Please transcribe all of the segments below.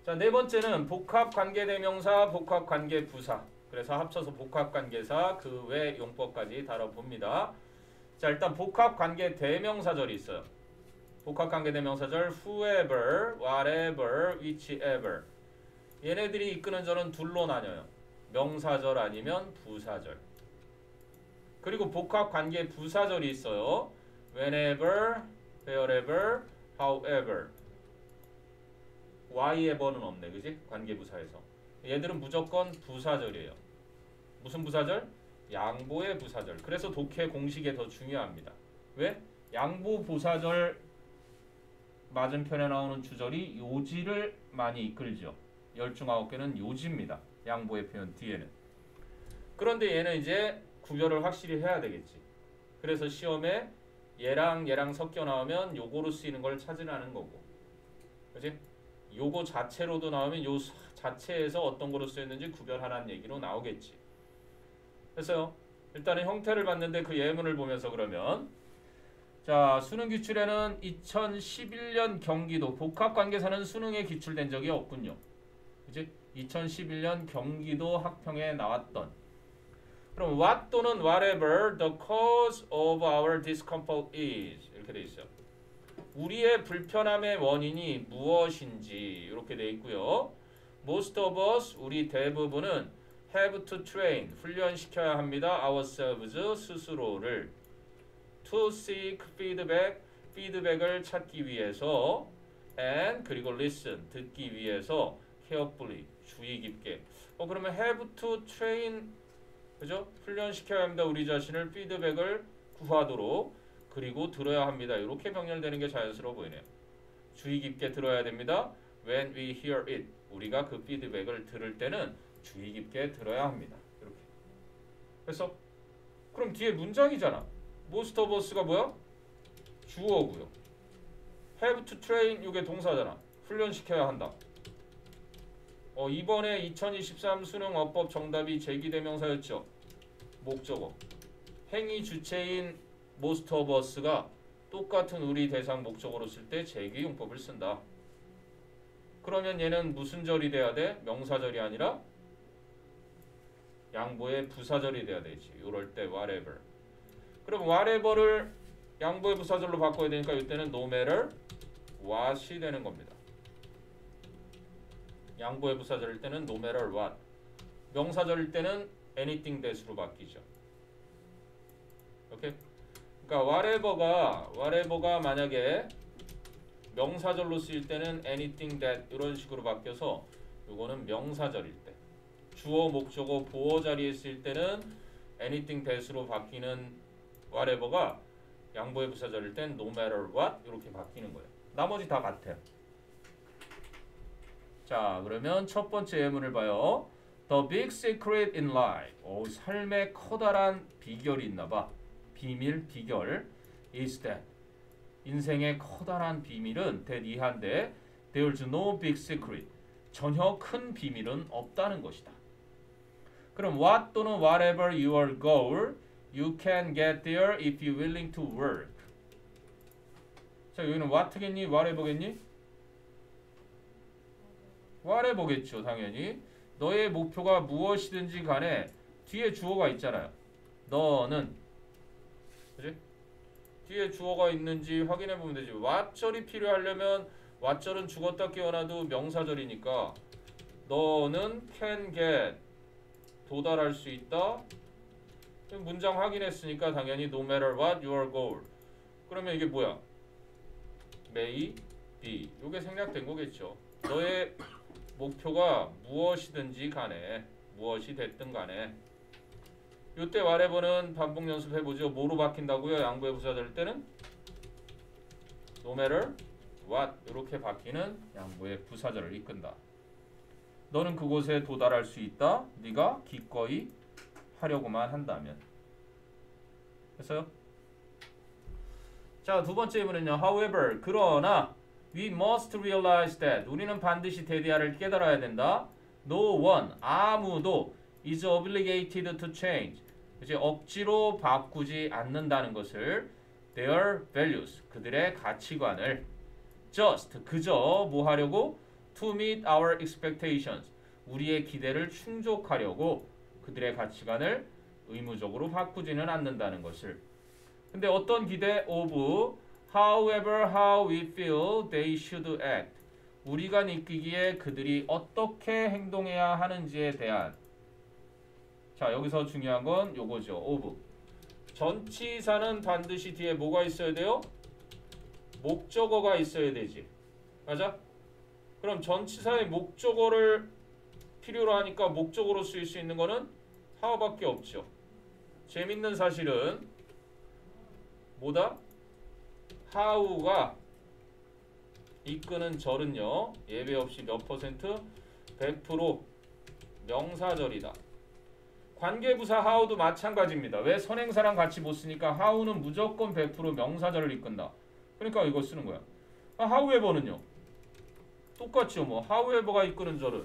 자, 네 번째는 복합관계대명사, 복합관계부사. 그래서 합쳐서 복합관계사 그 외 용법까지 다뤄봅니다. 자, 일단 복합관계대명사절이 있어요. 복합관계대명사절 whoever, whatever, whichever. 얘네들이 이끄는 절은 둘로 나뉘어요. 명사절 아니면 부사절. 그리고 복합관계부사절이 있어요. whenever, wherever, however. whyever는 없네, 그지? 관계부사에서. 얘들은 무조건 부사절이에요. 무슨 부사절? 양보의 부사절. 그래서 독해 공식에 더 중요합니다. 왜? 양보 부사절 맞은편에 나오는 주절이 요지를 많이 이끌죠. 10중 9개는 요지입니다. 양보의 표현 뒤에는. 그런데 얘는 이제 구별을 확실히 해야 되겠지. 그래서 시험에 얘랑 섞여 나오면 요거로 쓰이는 걸 찾으라는 거고. 그치? 요거 자체로도 나오면 요 자체에서 어떤 거로 쓰였는지 구별하라는 얘기로 나오겠지. 그래서 일단은 형태를 봤는데 그 예문을 보면서 그러면 자, 수능 기출에는 2011년 경기도 복합관계사는 수능에 기출된 적이 없군요. 그치? 2011년 경기도 학평에 나왔던 그럼 what 또는 whatever the cause of our discomfort is 이렇게 돼 있어요. 우리의 불편함의 원인이 무엇인지 이렇게 돼 있고요. Most of us 우리 대부분은 have to train 훈련시켜야 합니다. ourselves 스스로를 to seek feedback 피드백을 찾기 위해서 and 그리고 listen 듣기 위해서 carefully 주의 깊게 그러면 have to train 그죠? 훈련시켜야 합니다. 우리 자신을 피드백을 구하도록 그리고 들어야 합니다. 이렇게 병렬되는 게 자연스러워 보이네요. 주의 깊게 들어야 됩니다. When we hear it 우리가 그 피드백을 들을 때는 주의 깊게 들어야 합니다. 이렇게. 그래서 그럼 뒤에 문장이잖아. Most of us가 뭐야? 주어고요. Have to train 이게 동사잖아. 훈련시켜야 한다. 이번에 2023 수능 어법 정답이 제기대명사였죠. 목적어. 행위 주체인 most of us가 똑같은 우리 대상 목적어로 쓸 때 제기용법을 쓴다. 그러면 얘는 무슨 절이 돼야 돼? 명사절이 아니라 양보의 부사절이 돼야 되지. 이럴 때 whatever. 그럼 whatever를 양보의 부사절로 바꿔야 되니까 이때는 no matter what이 되는 겁니다. 양보의 부사절일 때는 no matter what. 명사절일 때는 anything that으로 바뀌죠. 오케이? 그러니까 whatever가 만약에 명사절로 쓰일 때는 anything that 이런 식으로 바뀌어서 이거는 명사절일 때. 주어, 목적어, 보어 자리에 쓰일 때는 anything that으로 바뀌는 whatever가 양보의 부사절일 땐 no matter what 이렇게 바뀌는 거예요. 나머지 다 같아요. 자, 그러면 첫 번째 예문을 봐요. The big secret in life. 삶의 커다란 비결이 있나봐. 비밀, 비결. is that. 인생의 커다란 비밀은 that 이한데 there's no big secret. 전혀 큰 비밀은 없다는 것이다. 그럼 what 또는 whatever your goal, you can get there if you're willing to work. 자, 여기는 what겠니? whatever겠니? whatever겠죠, 당연히. 너의 목표가 무엇이든지 간에 뒤에 주어가 있잖아요. 너는 그치? 뒤에 주어가 있는지 확인해 보면 되지. what절이 필요하려면 what절은 죽었다 깨어나도 명사절이니까 너는 can get 도달할 수 있다. 문장 확인했으니까 당연히 no matter what your goal. 그러면 이게 뭐야? may be. 이게 생략된 거겠죠. 너의 목표가 무엇이든지 간에 무엇이 됐든 간에 이때 whatever는 반복 연습해보죠. 뭐로 바뀐다고요? 양보의 부사절 때는 no matter what 이렇게 바뀌는 양보의 부사절을 이끈다. 너는 그곳에 도달할 수 있다. 네가 기꺼이 하려고만 한다면. 됐어요? 자, 두 번째 예문은요. However, 그러나 we must realize that 우리는 반드시 대대하를 깨달아야 된다. No one, 아무도 is obligated to change. 이제 억지로 바꾸지 않는다는 것을 their values, 그들의 가치관을 just, 그저 뭐 하려고? to meet our expectations. 우리의 기대를 충족하려고 그들의 가치관을 의무적으로 바꾸지는 않는다는 것을. 근데 어떤 기대? of however how we feel they should act. 우리가 느끼기에 그들이 어떻게 행동해야 하는지에 대한. 자, 여기서 중요한 건 요거죠. of. 전치사는 반드시 뒤에 뭐가 있어야 돼요? 목적어가 있어야 되지. 맞아? 그럼 전치사의 목적어를 필요로 하니까 목적어로 쓰일 수 있는 거는 how밖에 없죠. 재밌는 사실은 뭐다? how가 이끄는 절은요. 예외 없이 몇 퍼센트? 100% 명사절이다. 관계부사 how도 마찬가지입니다. 왜 선행사랑 같이 못 쓰니까 how는 무조건 100% 명사절을 이끈다. 그러니까 이거 쓰는 거야. however는요. 똑같죠. 뭐 however가 이끄는 절은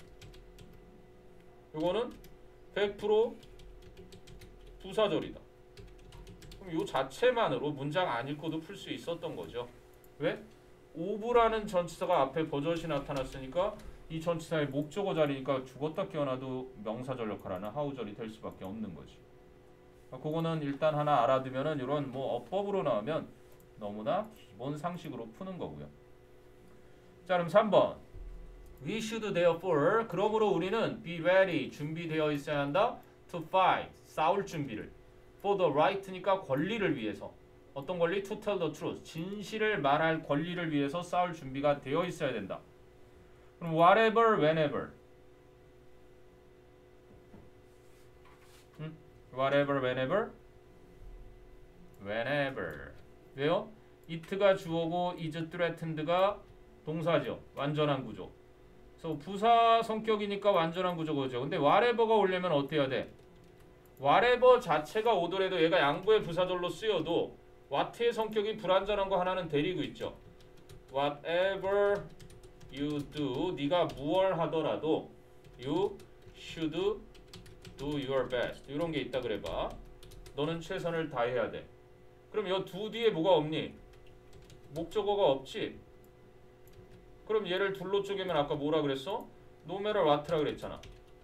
이거는 100% 부사절이다. 그럼 이 자체만으로 문장 안 읽고도 풀 수 있었던 거죠. 왜? of라는 전치사가 앞에 버젓이 나타났으니까 이 전치사의 목적어 자리니까 죽었다 깨어나도 명사절 역할하는 how절이 될 수밖에 없는 거지. 그거는 일단 하나 알아두면은 이런 뭐 어법으로 나오면 너무나 기본 상식으로 푸는 거고요. 자, 그럼 3번. We should therefore, 그러므로 우리는 be ready, 준비되어 있어야 한다. to fight, 싸울 준비를. for the right니까 권리를 위해서. 어떤 권리? to tell the truth, 진실을 말할 권리를 위해서 싸울 준비가 되어 있어야 된다. 그럼 whatever, whenever. whatever, whenever. whenever. 왜요? it가 주어고 is threatened가 동사죠. 완전한 구조. 그래서 부사 성격이니까 완전한 구조죠. 근데 whatever가 오려면 어떻게 해야 돼? whatever 자체가 오더라도 얘가 양보의 부사절로 쓰여도 what의 성격이 불완전한 거 하나는 데리고 있죠. whatever you do, 네가 무얼 하더라도 you should do your best. 이런 게 있다 그래봐. 너는 최선을 다해야 돼. 그럼 이 두 뒤에 뭐가 없니? 목적어가 없지. 그럼 얘를 둘로 쪼개면 아까 뭐라 그랬어? no matter what라 그랬잖아.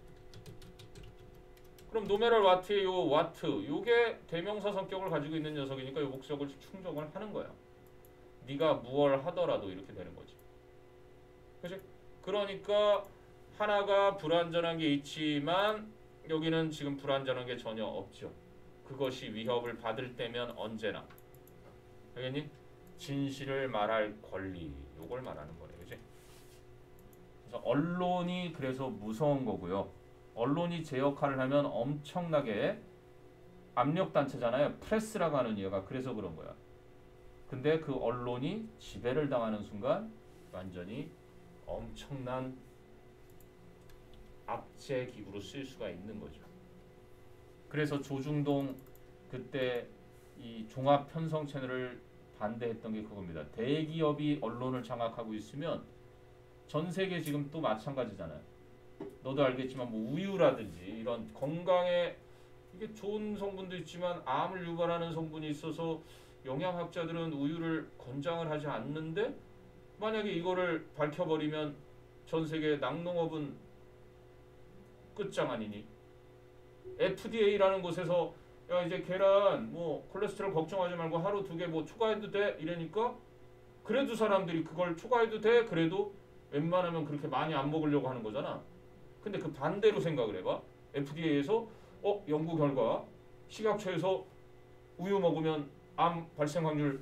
그럼 no matter what의 요 what, 요게 대명사 성격을 가지고 있는 녀석이니까 요 목적을 충족을 하는 거야. 네가 무얼 하더라도 이렇게 되는 거지. 그치? 그러니까 하나가 불완전한 게 있지만 여기는 지금 불완전한 게 전혀 없죠. 그것이 위협을 받을 때면 언제나. 알겠니? 진실을 말할 권리, 요걸 말하는 거네. 그치? 그래서 언론이 그래서 무서운 거고요. 언론이 제 역할을 하면 엄청나게 압력단체잖아요. 프레스라고 하는 이유가 그래서 그런 거야. 근데 그 언론이 지배를 당하는 순간 완전히 엄청난 압제 기구로 쓸 수가 있는 거죠. 그래서 조중동 그때 이 종합 편성 채널을 반대했던 게 그겁니다. 대기업이 언론을 장악하고 있으면 전 세계 지금 또 마찬가지잖아요. 너도 알겠지만 뭐 우유라든지 이런 건강에 이게 좋은 성분도 있지만 암을 유발하는 성분이 있어서 영양학자들은 우유를 권장을 하지 않는데 만약에 이거를 밝혀버리면 전 세계 낙농업은 끝장아니니. FDA라는 곳에서 야 이제 계란 뭐 콜레스테롤 걱정하지 말고 하루 2개 뭐 초과해도 돼 이러니까 그래도 사람들이 그걸 초과해도 돼 그래도 웬만하면 그렇게 많이 안 먹으려고 하는 거잖아. 근데 그 반대로 생각을 해봐. FDA에서 연구 결과 식약처에서 우유 먹으면 암 발생 확률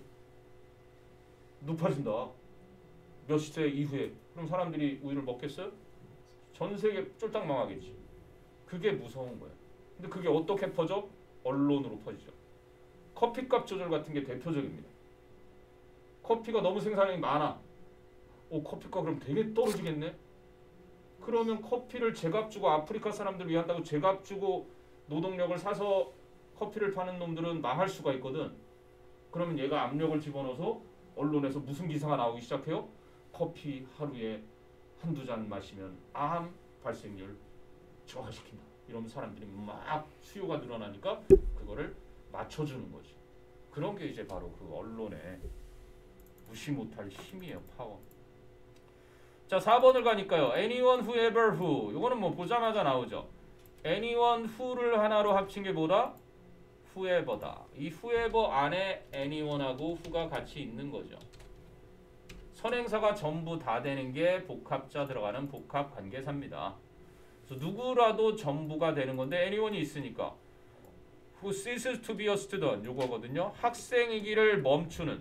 높아진다. 몇 시세 이후에. 그럼 사람들이 우유를 먹겠어요? 전 세계 쫄딱 망하겠지. 그게 무서운 거야. 근데 그게 어떻게 퍼져? 언론으로 퍼지죠. 커피값 조절 같은 게 대표적입니다. 커피가 너무 생산량이 많아. 커피가 그럼 되게 떨어지겠네? 그러면 커피를 제값 주고 아프리카 사람들 위한다고 제값 주고 노동력을 사서 커피를 파는 놈들은 망할 수가 있거든. 그러면 얘가 압력을 집어넣어서 언론에서 무슨 기사가 나오기 시작해요? 커피 하루에 한두 잔 마시면 암 발생률 저하시킨다. 이러면 사람들이 막 수요가 늘어나니까 그거를 맞춰주는 거지. 그런 게 이제 바로 그 언론의 무시 못할 힘이에요. 파워. 자, 4번을 가니까요. anyone, whoever, who. 요거는 뭐 보자마자 나오죠. anyone, who를 하나로 합친 게 뭐다? whoever다. 이 whoever 안에 anyone하고 who가 같이 있는 거죠. 선행사가 전부 다 되는 게 복합자 들어가는 복합 관계사입니다. 그래서 누구라도 전부가 되는 건데 anyone이 있으니까 who ceases to be a student 요거거든요. 학생이기를 멈추는,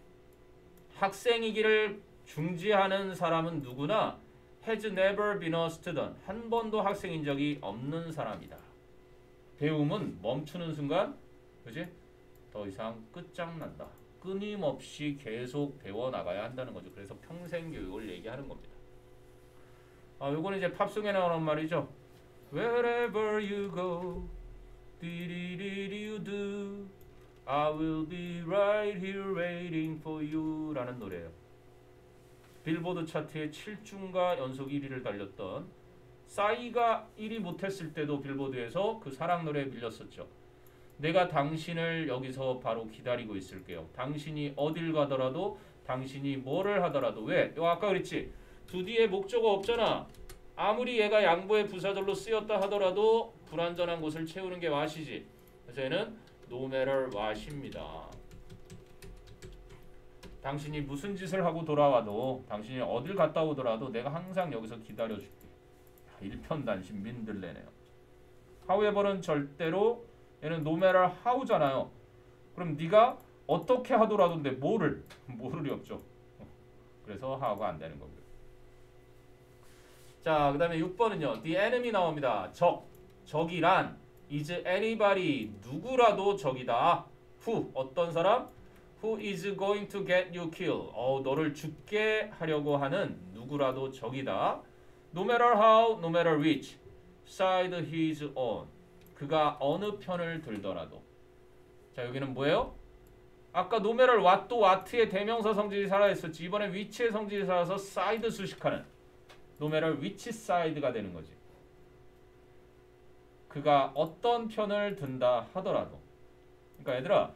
학생이기를 중지하는 사람은 누구나 has never been a student. 한 번도 학생인 적이 없는 사람이다. 배움은 멈추는 순간, 그지? 더 이상 끝장난다. 끊임없이 계속 배워나가야 한다는 거죠. 그래서 평생 교육을 얘기하는 겁니다. 요거는 이제 팝송에 나오는 말이죠. Wherever you go, you do, I will be right here waiting for you 라는 노래예요. 빌보드 차트에 7주가 연속 1위를 달렸던 싸이가 1위 못했을 때도 빌보드에서 그 사랑 노래에 밀렸었죠. 내가 당신을 여기서 바로 기다리고 있을게요. 당신이 어딜 가더라도, 당신이 뭐를 하더라도. 왜? 아까 그랬지. 두 뒤에 목적어 없잖아. 아무리 얘가 양보의 부사절로 쓰였다 하더라도 불완전한 곳을 채우는 게 what이지. 그래서 얘는 no matter what입니다. 당신이 무슨 짓을 하고 돌아와도, 당신이 어딜 갔다 오더라도 내가 항상 여기서 기다려줄게. 일편단심 민들레네요. however는 절대로, 얘는 no matter how잖아요. 그럼 네가 어떻게 하더라도인데 뭐를? 뭐를이 없죠. 그래서 how가 안 되는 거고요. 자, 그 다음에 6번은요. The enemy 나옵니다. 적. 적이란 is anybody. 누구라도 적이다. Who. 어떤 사람? Who is going to get you killed. 너를 죽게 하려고 하는 누구라도 적이다. No matter how, no matter which side he is on. 그가 어느 편을 들더라도. 자, 여기는 뭐예요? 아까 no matter what 또 what의 대명사 성질이 살아있었지. 이번에 which의 성질이 살아서 side 수식하는 no matter which side가 되는 거지. 그가 어떤 편을 든다 하더라도. 그러니까 얘들아,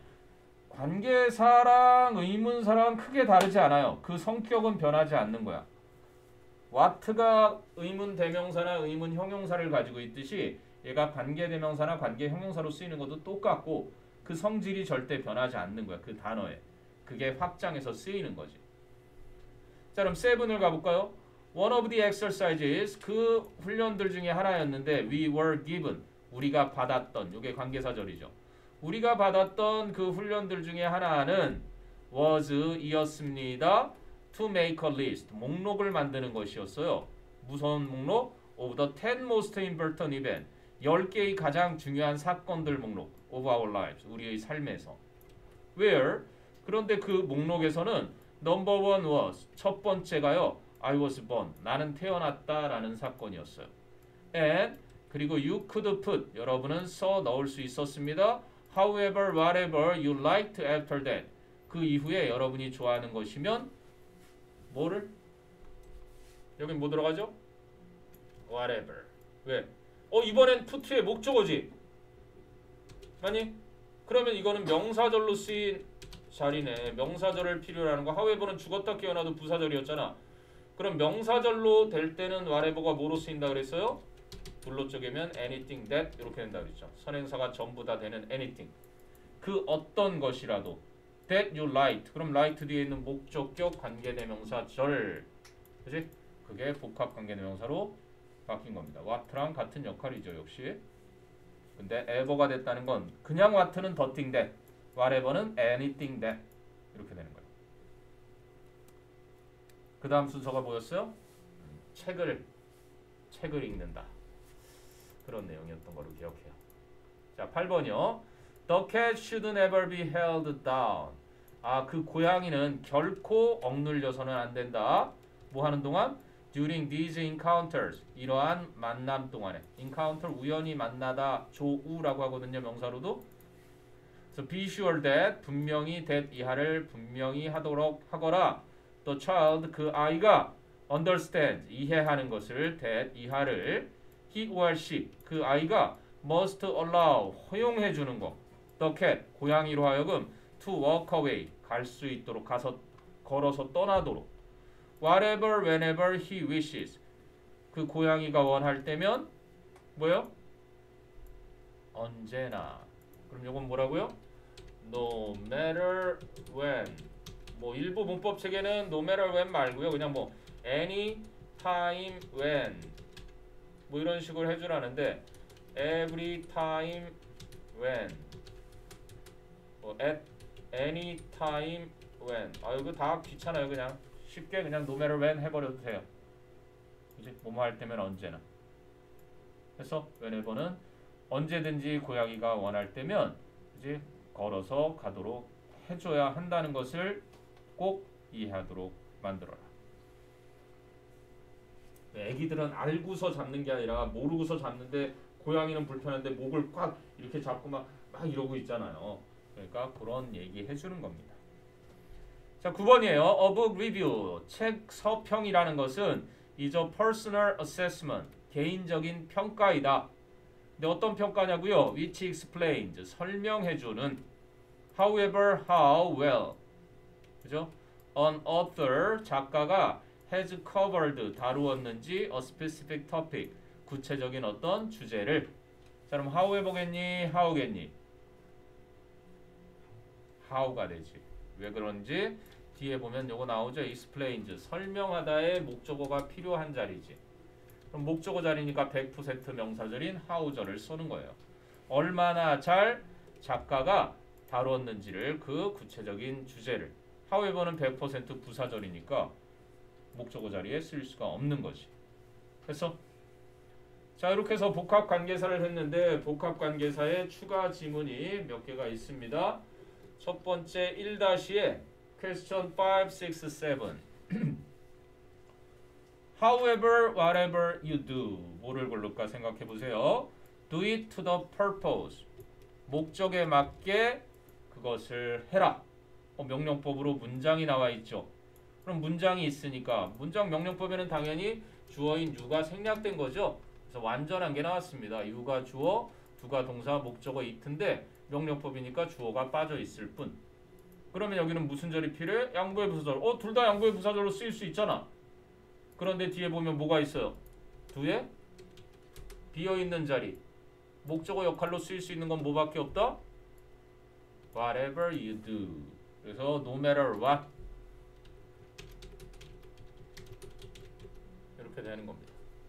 관계사랑 의문사랑 크게 다르지 않아요. 그 성격은 변하지 않는 거야. what가 의문 대명사나 의문 형용사를 가지고 있듯이 얘가 관계 대명사나 관계 형용사로 쓰이는 것도 똑같고 그 성질이 절대 변하지 않는 거야. 그 단어에. 그게 확장해서 쓰이는 거지. 자, 그럼 7을 가볼까요? One of the exercises, 그 훈련들 중에 하나였는데 we were given, 우리가 받았던, 이게 관계사절이죠. 우리가 받았던 그 훈련들 중에 하나는 was, 이었습니다. To make a list, 목록을 만드는 것이었어요. 무슨 목록? Of the 10 most important events, 10개의 가장 중요한 사건들 목록. Of our lives, 우리의 삶에서. Where, 그런데 그 목록에서는 number one was, 첫 번째가요. I was born, 나는 태어났다 라는 사건이었어요. And, 그리고 you could put, 여러분은 써 넣을 수 있었습니다. However, whatever you liked after that, 그 이후에 여러분이 좋아하는 것이면 뭐를? 여긴 뭐 들어가죠? Whatever. 왜? 이번엔 put의 목적어지. 아니? 그러면 이거는 명사절로 쓰인 자리네. 명사절을 필요로 하는 거. however는 죽었다 깨어나도 부사절이었잖아. 그럼 명사절로 될 때는 whatever가 뭐로 쓰인다 그랬어요? 둘로 쪼개면 anything that 이렇게 된다 그랬죠. 선행사가 전부 다 되는 anything. 그 어떤 것이라도 that you liked. 그럼 like 뒤에 있는 목적격 관계대명사절. 그치? 그게 복합 관계대명사로 바뀐 겁니다. what랑 같은 역할이죠. 역시. 근데 ever가 됐다는 건 그냥 what는 the thing that, whatever는 anything that 이렇게 되는 거예요. 그 다음 순서가 뭐였어요? 책을 읽는다. 그런 내용이었던 거로 기억해요. 자, 8번이요. The cat should never be held down. 그 고양이는 결코 억눌려서는 안 된다. 뭐 하는 동안? During these encounters. 이러한 만남 동안에. encounter 우연히 만나다. 조우라고 하거든요. 명사로도. So be sure that 분명히 that 이하를 분명히 하도록 하거라. The child 그 아이가 understand 이해하는 것을 that 이하를 he or she 그 아이가 must allow 허용해 주는 거. The cat 고양이로 하여금 to walk away 갈 수 있도록 가서 걸어서 떠나도록. whatever, whenever he wishes. 그 고양이가 원할 때면 뭐요? 언제나. 그럼 이건 뭐라고요? No matter when. 뭐 일부 문법 책에는 no matter when 말고요. 그냥 뭐 any time when 뭐 이런 식으로 해주라는데 every time when 뭐 at any time when. 아 이거 다 귀찮아요. 그냥 쉽게 그냥 no matter when 해버려도 돼요. 이제 뭐뭐 할 때면 언제나. 그래서 whenever는 언제든지 고양이가 원할 때면 이제 걸어서 가도록 해줘야 한다는 것을 꼭 이해하도록 만들어라. 애기들은 알고서 잡는 게 아니라 모르고서 잡는데 고양이는 불편한데 목을 꽉 이렇게 잡고 막 이러고 있잖아요. 그러니까 그런 얘기 해주는 겁니다. 자, 9번이에요. A book review. 책 서평이라는 것은 is a personal assessment. 개인적인 평가이다. 근데 어떤 평가냐고요? Which explains. 설명해주는. However, how well. 그죠? An author. 작가가 has covered. 다루었는지 a specific topic. 구체적인 어떤 주제를. 자, 그럼 how 해보겠니? how겠니? how가 되지. 왜 그런지 뒤에 보면 요거 나오죠. explains. 설명하다의 목적어가 필요한 자리지. 그럼 목적어 자리니까 100% 명사절인 how절을 쓰는 거예요. 얼마나 잘 작가가 다루었는지를 그 구체적인 주제를. however는 100% 부사절이니까 목적어 자리에 쓸 수가 없는 거지. 그래서 자 이렇게 해서 복합관계사를 했는데 복합관계사에 추가 지문이 몇 개가 있습니다. 첫 번째 1-에 question 5, 6, 7 However, whatever you do 뭐를 고를까 생각해 보세요. Do it to the purpose 목적에 맞게 그것을 해라. 명령법으로 문장이 나와 있죠. 그럼 문장이 있으니까 문장 명령법에는 당연히 주어인 you가 생략된 거죠. 그래서 완전한 게 나왔습니다. you가 주어, do가 동사, 목적어 it인데 명령법이니까 주어가 빠져 있을 뿐. 그러면 여기는 무슨 절이 필요해? 양보의 부사절. 둘 다 양보의 부사절로 쓰일 수 있잖아. 그런데 뒤에 보면 뭐가 있어요? do에 비어있는 자리. 목적어 역할로 쓰일 수 있는 건 뭐밖에 없다? Whatever you do. 그래서 no matter what 이렇게 되는 겁니다.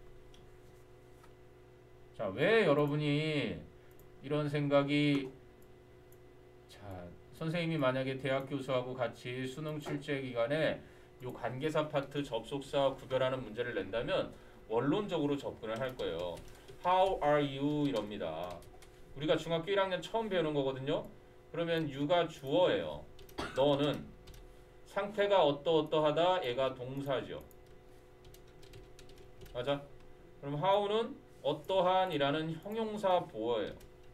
자, 왜 여러분이 이런 생각이 자, 선생님이 만약에 대학 교수하고 같이 수능 출제 기간에 요 관계사 파트 접속사 구별하는 문제를 낸다면 원론적으로 접근을 할 거예요. How are you 이럽니다. 우리가 중학교 1학년 처음 배우는 거거든요. 그러면 you가 주어예요. 너는 상태가 어떠어떠하다 얘가 동사죠. 맞아? 그럼 how는 어떠한이라는 형용사 보어예요.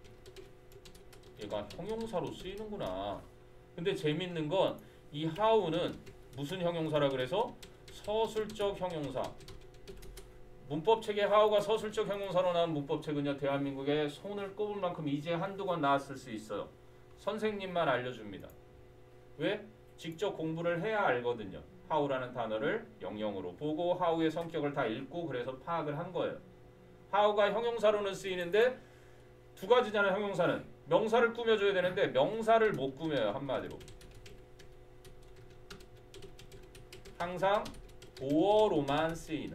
얘가 형용사로 쓰이는구나. 근데 재밌는 건 이 how는 무슨 형용사라 그래서 서술적 형용사. 문법책에 how가 서술적 형용사로 나온 문법책은요 대한민국에 손을 꼽을 만큼 이제 한두 권 나왔을 수 있어요. 선생님만 알려줍니다. 왜? 직접 공부를 해야 알거든요. how라는 단어를 영영으로 보고 how의 성격을 다 읽고 그래서 파악을 한 거예요. how가 형용사로는 쓰이는데 두 가지잖아요. 형용사는 명사를 꾸며줘야 되는데 명사를 못 꾸며요. 한마디로 항상 보어로만 쓰이는.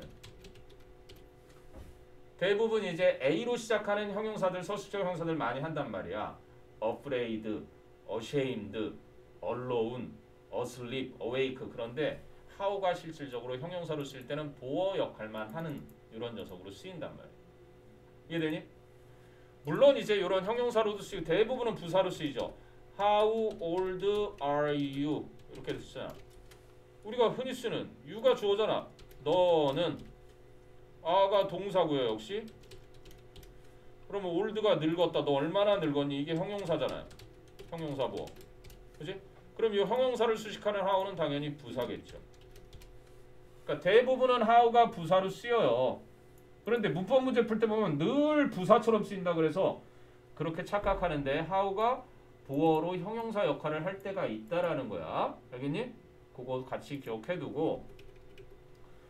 대부분 이제 A로 시작하는 형용사들 서술적 형용사들 많이 한단 말이야. afraid, ashamed, alone, asleep, awake. 그런데 how가 실질적으로 형용사로 쓸 때는 보어 역할만 하는 이런 녀석으로 쓰인단 말이야. 이해되니? 물론 이제 이런 형용사로도 쓰이고 대부분은 부사로 쓰이죠. How old are you? 이렇게 쓰잖아. 우리가 흔히 쓰는 you가 주어잖아. 너는 아가 동사고요. 역시. 그러면 old가 늙었다. 너 얼마나 늙었니? 이게 형용사잖아요. 형용사 보어. 그지? 그럼 이 형용사를 수식하는 how는 당연히 부사겠죠. 그러니까 대부분은 how가 부사로 쓰여요. 그런데 문법 문제 풀 때 보면 늘 부사처럼 쓰인다 그래서 그렇게 착각하는데 how가 보어로 형용사 역할을 할 때가 있다라는 거야. 알겠니? 그거 같이 기억해두고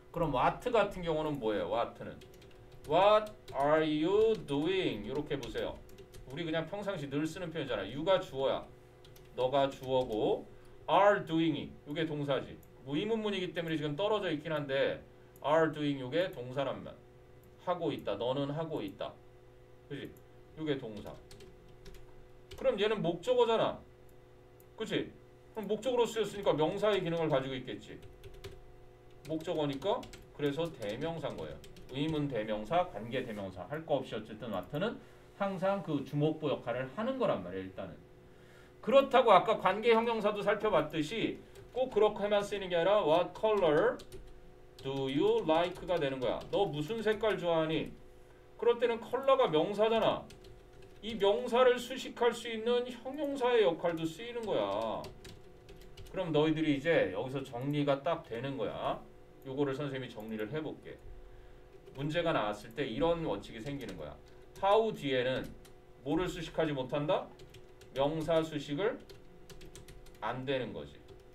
그럼 what 같은 경우는 뭐예요? what는 What are you doing? 이렇게 보세요. 우리 그냥 평상시 늘 쓰는 표현이잖아. you가 주어야. 너가 주어고 are doing이 이게 동사지. 의문문이기 때문에 지금 떨어져 있긴 한데 are doing 이게 동사란 말. 하고 있다. 너는 하고 있다. 그지? 이게 동사. 그럼 얘는 목적어잖아. 그치? 그럼 목적으로 쓰였으니까 명사의 기능을 가지고 있겠지. 목적어니까 그래서 대명사인 거예요. 의문 대명사, 관계 대명사 할 거 없이 어쨌든 what는 항상 그 주목보 역할을 하는 거란 말이에요. 일단은. 그렇다고 아까 관계 형용사도 살펴봤듯이 꼭 그렇게만 쓰이는 게 아니라 what color do you like가 되는 거야. 너 무슨 색깔 좋아하니? 그럴 때는 컬러가 명사잖아. 이 명사를 수식할 수 있는 형용사의 역할도 쓰이는 거야. 그럼 너희들이 이제 여기서 정리가 딱 되는 거야. 요거를 선생님이 정리를 해볼게. 문제가 나왔을 때 이런 원칙이 생기는 거야. how 뒤에는 뭐를 수식하지 못한다? 명사 수식을 안 되는 거지.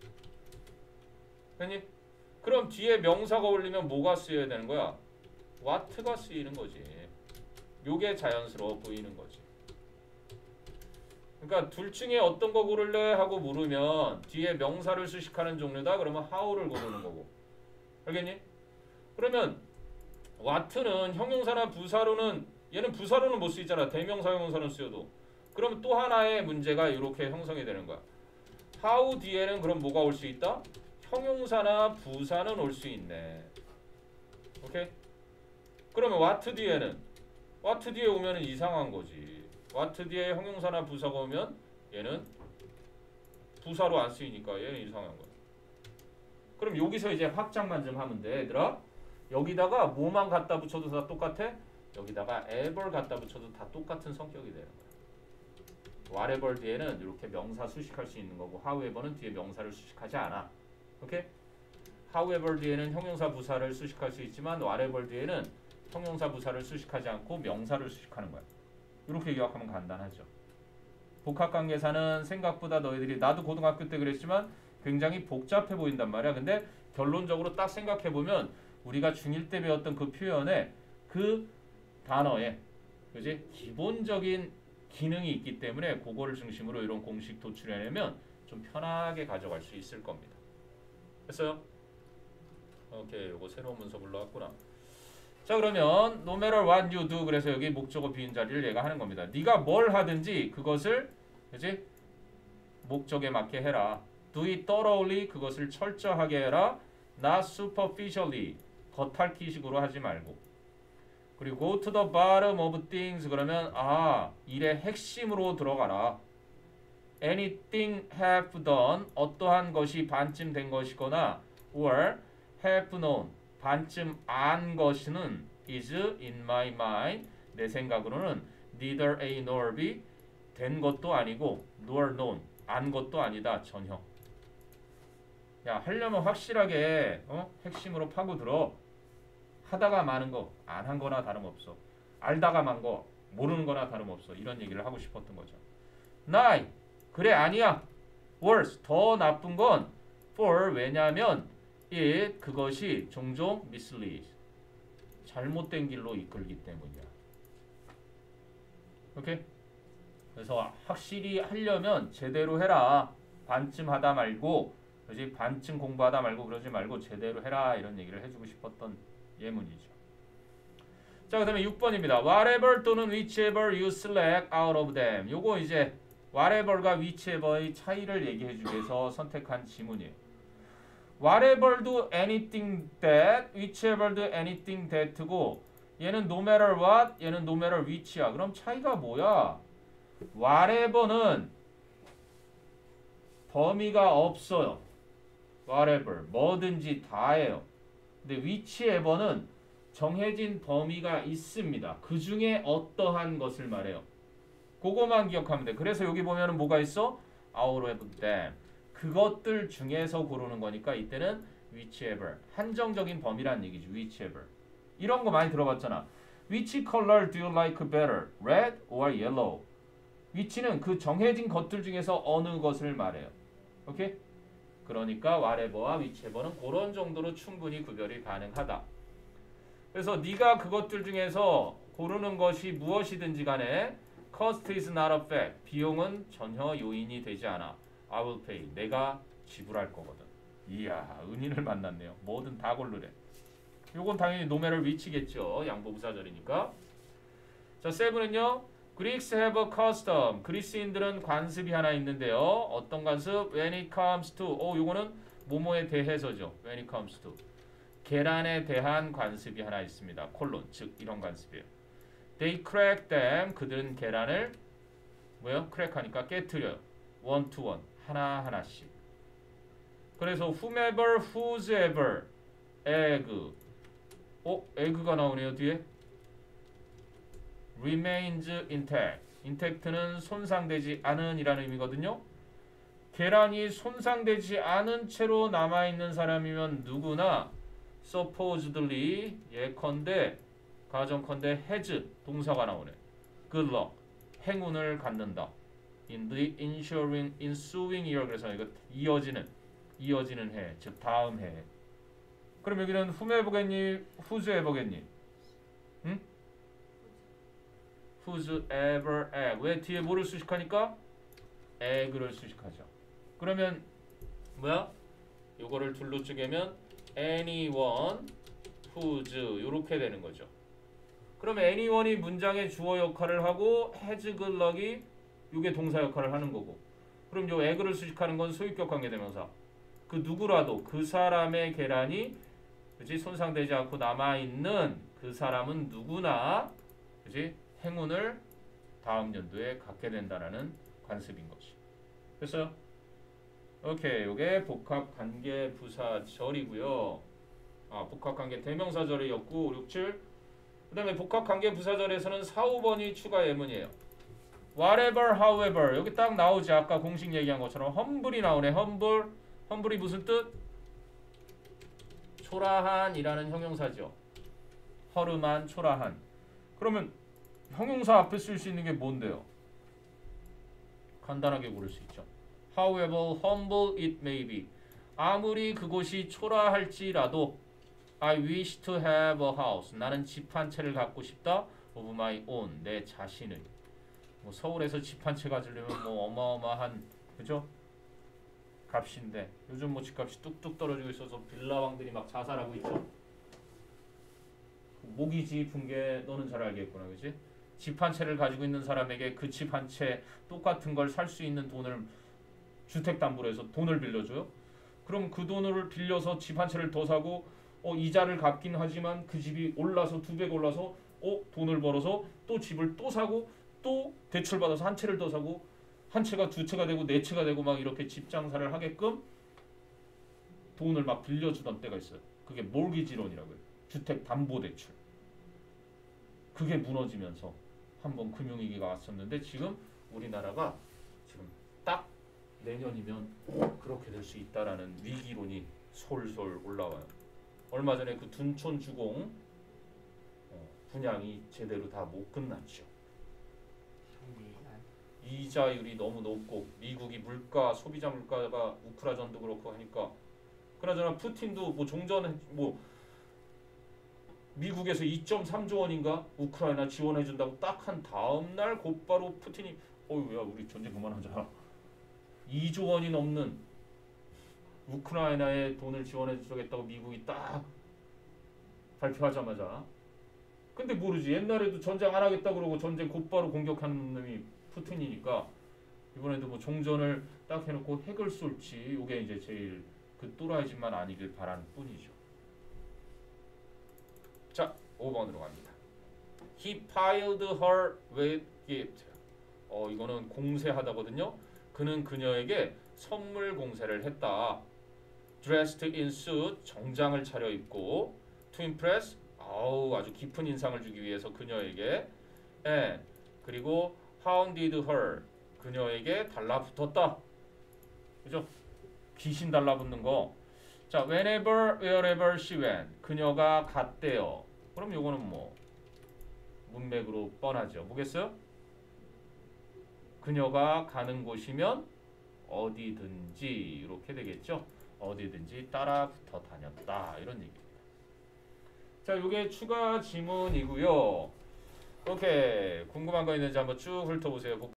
됐니? 그럼 뒤에 명사가 올리면 뭐가 쓰여야 되는 거야? what가 쓰이는 거지. 요게 자연스러워 보이는 거지. 그러니까 둘 중에 어떤 거 고를래 하고 물으면 뒤에 명사를 수식하는 종류다 그러면 how를 고르는 거고. 알겠니? 그러면 what는 형용사나 부사로는 얘는 부사로는 못 쓰이잖아. 대명사 형용사는 쓰여도. 그럼 또 하나의 문제가 이렇게 형성이 되는 거야. how 뒤에는 그럼 뭐가 올 수 있다? 형용사나 부사는 올 수 있네. 오케이? 그러면 what 뒤에는 what 뒤에 오면은 이상한 거지. what 뒤에 형용사나 부사가 오면 얘는 부사로 안 쓰이니까 얘는 이상한 거야. 그럼 여기서 이제 확장만 좀 하면 돼, 얘들아. 여기다가 뭐만 갖다 붙여도 다 똑같아? 여기다가 ever 갖다 붙여도 다 똑같은 성격이 되는 거야. whatever 뒤에는 이렇게 명사 수식할 수 있는 거고 however는 뒤에 명사를 수식하지 않아. 오케이? however 뒤에는 형용사 부사를 수식할 수 있지만 whatever 뒤에는 형용사 부사를 수식하지 않고 명사를 수식하는 거야. 이렇게 기억하면 간단하죠. 복합관계사는 생각보다 너희들이 나도 고등학교 때 그랬지만 굉장히 복잡해 보인단 말이야. 근데 결론적으로 딱 생각해보면 우리가 중1 때 배웠던 그 표현에 그 단어에 그지? 기본적인 기능이 있기 때문에 그거를 중심으로 이런 공식 도출해내면 좀 편하게 가져갈 수 있을 겁니다. 됐어요? 오케이, 요거 새로운 문서 불러왔구나. 자, 그러면 no matter what you do 그래서 여기 목적어 비인자리를 얘가 하는 겁니다. 네가 뭘 하든지 그것을 그지? 목적에 맞게 해라. do it thoroughly 그것을 철저하게 해라. not superficially 겉핥기식으로 하지 말고. 그리고 go to the bottom of things 그러면 일의 핵심으로 들어가라. anything have done 어떠한 것이 반쯤 된 것이거나 or have known 반쯤 안 것은 is in my mind 내 생각으로는 neither A nor B 된 것도 아니고 nor known 안 것도 아니다 전혀. 야, 하려면 확실하게 핵심으로 파고들어. 하다가 마는 거 안 한 거나 다름없어. 알다가 만 거 모르는 거나 다름없어. 이런 얘기를 하고 싶었던 거죠. 나이 그래 아니야. worse 더 나쁜 건 for 왜냐하면 it 그것이 종종 mislead 잘못된 길로 이끌기 때문이야. 오케이? 그래서 확실히 하려면 제대로 해라. 반쯤 하다 말고 그렇지? 반쯤 공부하다 말고 그러지 말고 제대로 해라. 이런 얘기를 해주고 싶었던 예문이죠. 자, 그 다음에 6번입니다. Whatever 또는 whichever you select out of them. 요거 이제 whatever과 whichever의 차이를 얘기해주기 위해서 선택한 지문이에요. Whatever do anything that, whichever do anything that고 얘는 no matter what, 얘는 no matter which야. 그럼 차이가 뭐야? whatever는 범위가 없어요. whatever, 뭐든지 다예요. 근데 whichever는 정해진 범위가 있습니다. 그 중에 어떠한 것을 말해요. 그거만 기억하면 돼. 그래서 여기 보면은 뭐가 있어? out of them. 그것들 중에서 고르는 거니까 이때는 whichever. 한정적인 범위란 얘기죠. whichever. 이런 거 많이 들어봤잖아. Which color do you like better? Red or yellow? which는 그 정해진 것들 중에서 어느 것을 말해요. 오케이? 그러니까 whatever와 whichever는 그런 정도로 충분히 구별이 가능하다. 그래서 네가 그것들 중에서 고르는 것이 무엇이든지 간에 cost is not a fact. 비용은 전혀 요인이 되지 않아. I will pay. 내가 지불할 거거든. 이야, 은인을 만났네요. 뭐든 다 고르래. 요건 당연히 no matter which겠죠. 양보부사절이니까. 자, 7은요. Greeks have a custom. 그리스인들은 관습이 하나 있는데요. 어떤 관습? When it comes to. 요거는 뭐뭐에 대해서죠. When it comes to. 계란에 대한 관습이 하나 있습니다. 콜론. 즉 이런 관습이에요. They crack them. 그들은 계란을 뭐요? crack하니까 깨트려요. one to one. 하나하나씩. 그래서 whomever, whosoever, egg. egg가 나오네요. 뒤에. remains intact. intact는 손상되지 않은 이라는 의미거든요. 계란이 손상되지 않은 채로 남아있는 사람이면 누구나 supposedly 예컨대 가정컨대 has 동사가 나오네. good luck. 행운을 갖는다. in the ensuing year. 그래서 이거 이어지는 해. 즉 다음 해. 그럼 여기는 whomever겠니? whosoever겠니? 응? whosoever egg. 왜 뒤에 뭐를 수식하니까? egg를 수식하죠. 그러면 뭐야? 요거를 둘로 쪼개면 anyone whose 요렇게 되는 거죠. 그러면 anyone이 문장의 주어 역할을 하고 has good luck이 요게 동사 역할을 하는 거고. 그럼 요 egg를 수식하는 건 소유격 관계대명사. 그 누구라도 그 사람의 계란이 그치 손상되지 않고 남아 있는 그 사람은 누구나 그치 행운을 다음 연도에 갖게 된다라는 관습인 것이. 됐어요? 오케이, 요게 복합관계 부사절이고요. 복합관계 대명사절이었고 5, 6, 7. 그다음에 복합관계 부사절에서는 4, 5번이 추가 예문이에요. whatever, however. 여기 딱 나오지. 아까 공식 얘기한 것처럼 humble이 나오네. humble이 무슨 뜻? 초라한이라는 형용사죠. 허름한, 초라한. 그러면 형용사 앞에 쓸 수 있는 게 뭔데요? 간단하게 고를 수 있죠. However humble it may be. 아무리 그곳이 초라할지라도 I wish to have a house. 나는 집 한 채를 갖고 싶다. Of my own. 내 자신의. 뭐 서울에서 집 한 채 가지려면 뭐 어마어마한 그죠? 값인데 요즘 뭐 집값이 뚝뚝 떨어지고 있어서 빌라왕들이 막 자살하고 있죠. 모기지 게 너는 잘 알겠구나, 그렇지? 집 한 채를 가지고 있는 사람에게 그 집 한 채 똑같은 걸 살 수 있는 돈을 주택담보로 해서 돈을 빌려줘요. 그럼 그 돈을 빌려서 집 한 채를 더 사고 이자를 갚긴 하지만 그 집이 올라서 2배가 올라서 돈을 벌어서 또 집을 또 사고 또 대출 받아서 한 채를 더 사고 한 채가 두 채가 되고 네 채가 되고 막 이렇게 집 장사를 하게끔 돈을 막 빌려주던 때가 있어요. 그게 몰기지론이라고 해요. 주택담보대출. 그게 무너지면서 한번 금융위기가 왔었는데 지금 우리나라가 지금 딱 내년이면 그렇게 될 수 있다라는 위기론이 솔솔 올라와요. 얼마 전에 그 둔촌 주공 분양이 제대로 다 못 끝났죠. 이자율이 너무 높고 미국이 물가 소비자 물가가 우크라전도 그렇고 하니까 그나저나 푸틴도 뭐 종전 뭐 미국에서 2.3조 원인가 우크라이나 지원해 준다고 딱 한 다음 날 곧바로 푸틴이 야 우리 전쟁 그만하자. 2조 원이 넘는 우크라이나에 돈을 지원해 주겠다고 미국이 딱 발표하자마자 근데 모르지. 옛날에도 전쟁 안 하겠다 그러고 전쟁 곧바로 공격하는 놈이 푸틴이니까 이번에도 뭐 종전을 딱 해놓고 핵을 쏠지 이게 이제 제일 그 또라이짓만 아니길 바라는 뿐이죠. 자, 5번으로 갑니다. He piled her with gift. 이거는 공세하다거든요. 그는 그녀에게 선물 공세를 했다. Dressed in suit, 정장을 차려입고 to impress, 아주 깊은 인상을 주기 위해서 그녀에게 and 그리고 hounded her, 그녀에게 달라붙었다. 그죠? 귀신 달라붙는 거. 자, whenever, wherever she went, 그녀가 갔대요. 그럼 요거는 뭐 문맥으로 뻔하죠. 뭐겠어요? 그녀가 가는 곳이면 어디든지 이렇게 되겠죠. 어디든지 따라 붙어 다녔다. 이런 얘기입니다. 자, 이게 추가 지문이고요. 오케이. 궁금한 거 있는지 한번 쭉 훑어보세요.